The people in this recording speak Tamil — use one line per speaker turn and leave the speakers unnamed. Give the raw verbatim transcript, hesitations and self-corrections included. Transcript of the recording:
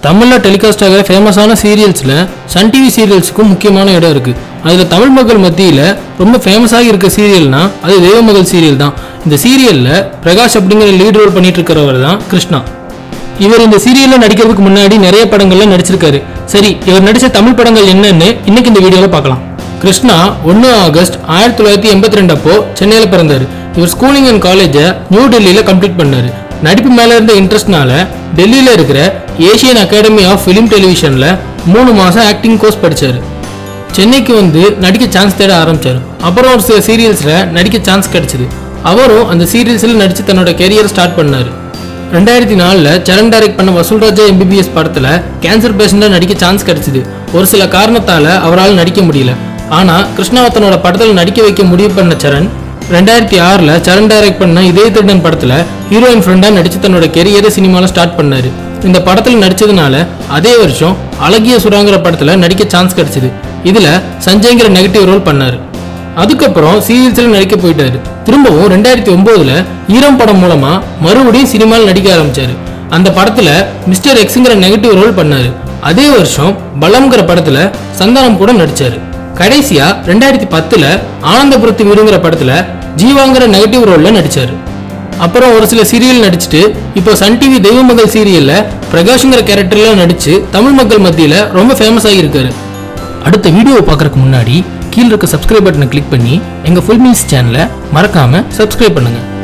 தமிழ்ல டெலிகாஸ்ட் ஆகிற ஃபேமஸான சீரியல்ஸ்ல சன் டிவி சீரியல்ஸுக்கும் முக்கியமான இடம் இருக்கு. அதுல தமிழ் மக்கள் மத்தியில ரொம்ப ஃபேமஸாக இருக்க சீரியல்னா அது தெய்வமகள் சீரியல் தான். இந்த சீரியல்ல பிரகாஷ் அப்படிங்கிற லீட் ரோல் பண்ணிட்டு இருக்கிறவர் தான் கிருஷ்ணா. இவர் இந்த சீரியல்ல நடிக்கிறதுக்கு முன்னாடி நிறைய படங்கள்ல நடிச்சிருக்காரு. சரி, இவர் நடிச்ச தமிழ் படங்கள் என்னன்னு இன்னைக்கு இந்த வீடியோல பார்க்கலாம். கிருஷ்ணா ஒன்று ஆகஸ்ட் ஆயிரத்தி தொள்ளாயிரத்தி எண்பத்தி ரெண்டு அப்போ சென்னையில பிறந்தாரு. இவர் ஸ்கூலிங் அண்ட் காலேஜை நியூ டெல்லியில கம்ப்ளீட் பண்ணாரு. நடிப்பு மேல இருந்த இன்ட்ரெஸ்ட்னால டெல்லியில இருக்கிற ஏசியன் அகாடமி ஆஃப் ஃபிலிம் டெலிவிஷன்ல மூணு மாசம் ஆக்டிங் கோர்ஸ் படிச்சாரு. சென்னைக்கு வந்து நடிக்க சான்ஸ் தேட ஆரம்பிச்சாரு. அப்புறம் ஒரு சில சீரியல்ஸ்ல நடிக்க சான்ஸ் கிடைச்சது. அவரும் அந்த சீரியல்ஸ்ல நடிச்சு தன்னோட கெரியர் ஸ்டார்ட் பண்ணாரு. ரெண்டாயிரத்தி நாலுல சரண் டைரக்ட் பண்ண வசூல்ராஜா எம்பிபிஎஸ் படத்துல கேன்சர் பேஷண்டா நடிக்க சான்ஸ் கிடைச்சது. ஒரு சில காரணத்தால அவரால் நடிக்க முடியல. ஆனா கிருஷ்ணாவை தன்னோட படத்துல நடிக்க வைக்க முடிவு பண்ண சரண் ரெண்டாயிரத்தி ஆறுல சரண் டைரக்ட் பண்ண இதய திருடன் படத்துல ஹீரோயின் ஃப்ரெண்டா நடிச்சு தன்னோட கெரியரை சினிமால ஸ்டார்ட் பண்ணாரு. இந்த படத்துல நடிச்சதுனால அதே வருஷம் அழகிய சுறாங்கிற படத்துல நடிக்க சான்ஸ் கிடைச்சது. இதுல சஞ்சய்ங்கிற நெகட்டிவ் ரோல் பண்ணாரு. அதுக்கப்புறம் சீரியல்ஸ்ல நடிக்க போயிட்டாரு. திரும்பவும் ரெண்டாயிரத்தி ஒன்பதுல ஈரம் படம் மூலமா மறுபடியும் சினிமாவில் நடிக்க ஆரம்பிச்சாரு. அந்த படத்துல மிஸ்டர் எக்ஸ்ங்கிற நெகட்டிவ் ரோல் பண்ணாரு. அதே வருஷம் பலம்ங்கிற படத்துல சந்தானம் கூட நடிச்சாரு. கடைசியா ரெண்டாயிரத்தி பத்துல ஆனந்தபுரத்து வீடுங்கிற படத்துல ஜீவாங்கிற நெகட்டிவ் ரோல்ல நடிச்சாரு. அப்புறம் ஒரு சில சீரியல் நடிச்சுட்டு இப்போ சன் டிவி தெய்வமகள் சீரியல்ல பிரகாஷ்ங்கிற கேரக்டர்ல நடிச்சு தமிழ் மக்கள் மத்தியில ரொம்ப ஃபேமஸ் ஆகி இருக்காரு. அடுத்த வீடியோவை பார்க்கறதுக்கு முன்னாடி கீழே இருக்க சப்ஸ்கிரைப் பட்டனை கிளிக் பண்ணி எங்க ஃபுல் மீல்ஸ் சேனலை மறக்காம சப்ஸ்கிரைப் பண்ணுங்க.